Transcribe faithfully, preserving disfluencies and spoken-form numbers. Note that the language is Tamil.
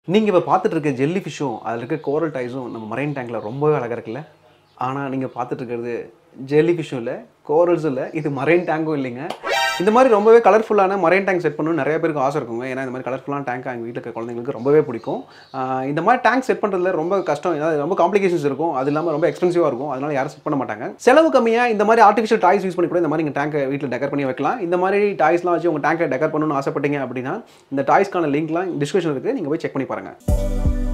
நீங்க இப்ப பார்த்துட்டு இருக்க ஜெல்லி ஃபிஷ்ஷும், அதில இருக்க கோரல் டைஸும் நம்ம மரைன் டேங்க்ல ரொம்பவே அழகா இருக்குல்ல? ஆனா நீங்க பார்த்துட்டு இருக்கிறது ஜெல்லி ஃபிஷ்ஷும் இல்ல, கோரல்ஸும் இல்ல, இது மரைன் டேங்க்கும் இல்லைங்க. இந்த மாரி ரொம்பவே கலர்ஃபுல்லான மரைன் டேங்க் செட் பண்ணணும்னு நெறைய பேருக்கு ஆசை இருக்குங்க. ஏன்னா இந்த மாரி கலர்ஃபுல்லான டேங்க் எங்க வீட்ல இருக்க குழந்தைங்களுக்கு ரொம்பவே பிடிக்கும். ஆ இந்த மாரி டேங்க் செட் பண்றதுல ரொம்ப கஷ்டம். ஏன்னா ரொம்ப காம்ப்ளிகேஷன்ஸ் இருக்கும். அது இல்லாம ரொம்ப எக்ஸ்பென்சிவா இருக்கும். அதனால யாரும் செட் பண்ண மாட்டாங்க. செலவு கம்மியா இந்த மாரி ஆர்டிஃபிஷியல் டாய்ஸ் யூஸ் பண்ணி கூட இந்த மாரி நீங்க டேங்க வீட்ல டெக்கர் பண்ணி வைக்கலாம். இந்த மாரி டாய்ஸ்லாம் வச்சு உங்க டேங்க டெக்கர் பண்ணணும்னு ஆசைப்பட்டீங்க அப்படின்னா, இந்த டாய்ஸ்க்கான லிங்க்லாம் டிஸ்கிரிப்ஷன்ல இருக்கு. நீங்க போய் செக் பண்ணி பாருங்க.